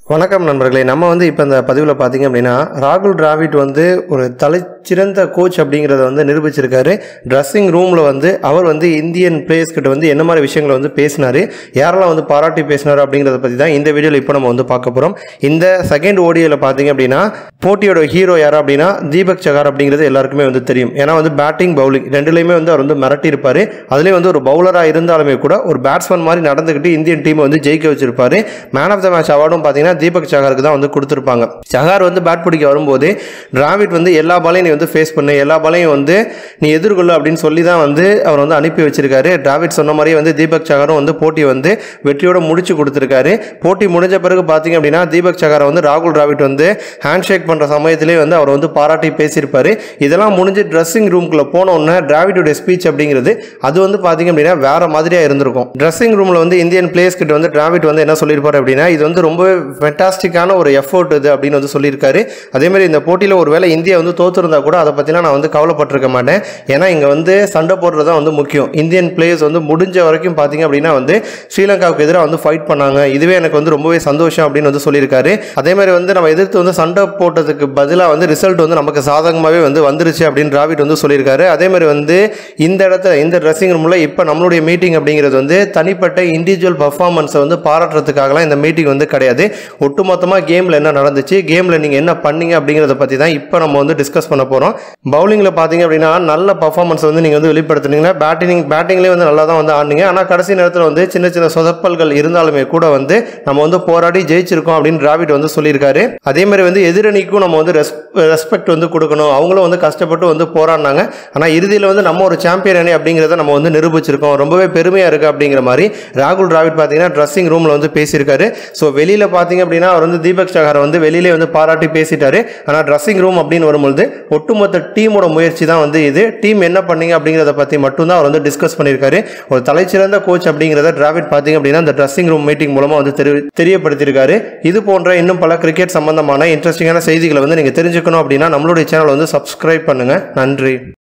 வணக்கம் நண்பர்களே. நம்ம இப்போ இந்த பதிவில் பார்த்தீங்க அப்படின்னா ராகுல் டிராவிட் ஒரு தலைச்சிறந்த கோச் அப்படிங்கிறத நிரூபிச்சிருக்காரு. ட்ரெஸ்ஸிங் ரூமில் அவர் இந்தியன் பிளேயர்ஸ் கிட்ட என்ன மாதிரி விஷயங்களை பேசினார், யாரெல்லாம் பாராட்டி பேசினார் அப்படிங்கிறத பற்றி தான் இந்த வீடியோவில் இப்போ நம்ம பார்க்க போகிறோம். இந்த செகண்ட் ஓடியில் பார்த்தீங்க அப்படின்னா போட்டியோட ஹீரோ யாரா அப்படின்னா தீபக் சகார் அப்படிங்கிறது எல்லாருக்குமே தெரியும். ஏன்னா பேட்டிங் பவுலிங் ரெண்டுலேயுமே அவர் மிரட்டி இருப்பார். அதுலேயும் ஒரு பவுலராக இருந்தாலுமே கூட ஒரு பேட்ஸ்மேன் மாதிரி நடந்துக்கிட்டு இந்தியன் டீமை ஜெயிக்க வச்சிருப்பாரு. மேன் ஆஃப் த மேட்ச் அவார்டும் பார்த்தீங்கன்னா தீபக் சகாருக்கு தான் கொடுத்திருப்பாங்க. சகார் பேட் பிடிக்க வரும்போது டிராவிட் எல்லா பாலையும் நீ ஃபேஸ் பண்ணு, எல்லா பாலையும் நீ எதிர்கொள்ளு அப்படின்னு சொல்லி தான் அவர் அனுப்பி வச்சிருக்காரு. டிராவிட் சொன்ன மாதிரியே தீபக் சகாரும் போட்டியை வெற்றியோட முடிச்சு கொடுத்திருக்காரு. போட்டி முடிஞ்ச பிறகு பார்த்தீங்க அப்படின்னா தீபக் சகாரை ராகுல் டிராவிட் ஹேண்ட் ஷேக் பண்ற சமயத்திலே அவர் பாராட்டி பேசியிருப்பாரு. இதெல்லாம் முடிஞ்சு ட்ரெஸ்ஸிங் ரூம்குள்ள போன உடனே டிராவிடோட ஸ்பீச் அப்படிங்கிறது அது பார்த்தீங்க அப்படின்னா வேற மாதிரியா இருந்திருக்கும். ட்ரெஸ்ஸிங் ரூம்ல இந்தியன் பிளேயர்ஸ் கிட்ட டிராவிட் என்ன சொல்லியிருப்பாரு அப்படின்னா இது ரொம்பவே ஃபேண்டாஸ்டிக்கான ஒரு எஃபோர்ட் இது அப்படின்னு சொல்லியிருக்காரு. அதே மாதிரி இந்த போட்டியில் ஒருவேளை இந்தியா தோத்துருந்தா கூட அதை பற்றிலாம் நான் கவலைப்பட்டிருக்க மாட்டேன். ஏன்னா இங்கே சண்டை போடுறது தான் முக்கியம். இந்தியன் பிளேயர்ஸ் முடிஞ்ச வரைக்கும் பார்த்தீங்க அப்படின்னா ஸ்ரீலங்காவுக்கு எதிராக ஃபைட் பண்ணாங்க. இதுவே எனக்கு ரொம்பவே சந்தோஷம் அப்படின்னு சொல்லியிருக்காரு. அதே மாதிரி நம்ம எதிர்த்து சண்டை போட்டதுக்கு பதிலாக ரிசல்ட் நமக்கு சாதகமாகவே வந்துருச்சு அப்படின்னு டிராவிட் சொல்லியிருக்காரு. அதே மாதிரி இந்த இடத்துல இந்த ட்ரெஸ்ஸிங் ரூமில் இப்போ நம்மளுடைய மீட்டிங் அப்படிங்கிறது தனிப்பட்ட இண்டிவிஜுவல் பர்ஃபார்மன்ஸை பாராட்டுறதுக்காகலாம் இந்த மீட்டிங் கிடையாது. ஒட்டுமொத்தமாக கேமில் என்ன நடந்துச்சு, கேமில் நீங்கள் என்ன பண்ணீங்க அப்படிங்கிறத பற்றி தான் இப்போ நம்ம டிஸ்கஸ் பண்ண போகிறோம். பவுலிங்கில் பார்த்தீங்க அப்படின்னா நல்ல பர்ஃபார்மன்ஸ் நீங்கள் வெளிப்படுத்துனீங்கன்னா பேட்டிங்லேயே நல்லா தான் ஆடினீங்க. ஆனால் கடைசி நேரத்தில் சின்ன சின்ன சொதப்பல்கள் இருந்தாலுமே கூட நம்ம போராடி ஜெயிச்சிருக்கோம் அப்படின்னு டிராவிட் சொல்லியிருக்காரு. அதே மாதிரி எதிரணிக்கும் நம்ம ரெஸ்பெக்ட் கொடுக்கணும். அவங்களும் கஷ்டப்பட்டு போராடினாங்க. ஆனால் இறுதியில் நம்ம ஒரு சாம்பியன் அணி அப்படிங்கிறத நம்ம நிரூபிச்சிருக்கோம். ரொம்பவே பெருமையாக இருக்குது அப்படிங்கிற மாதிரி ராகுல் டிராவிட் பார்த்தீங்கன்னா ட்ரெஸ்ஸிங் ரூமில் பேசியிருக்காரு. ஸோ வெளியில் பார்த்தீங்க அப்படின்னா அவர் தீபக் சகாரை வெளியிலே பாராட்டி பேசிட்டாரு. ஆனால் ட்ரெஸ்ஸிங் ரூம் அப்படின்னு வரும்பொழுது ஒட்டுமொத்த டீமோட முயற்சி தான் இது. டீம் என்ன பண்ணீங்க அப்படிங்கிறத பற்றி மட்டும்தான் அவர் டிஸ்கஸ் பண்ணியிருக்காரு. ஒரு தலைச்சிறந்த கோச் அப்படிங்கிறத டிராவிட் பார்த்தீங்க அப்படின்னா இந்த ட்ரெஸ்ஸிங் ரூம் மீட்டிங் மூலமாக தெரியப்படுத்தியிருக்காரு. இது போன்ற இன்னும் பல கிரிக்கெட் சம்பந்தமான இன்ட்ரெஸ்டிங்கான செய்திகளை நீங்கள் தெரிஞ்சுக்கணும் அப்படின்னா நம்மளுடைய சேனல் சப்ஸ்கிரைப் பண்ணுங்க. நன்றி.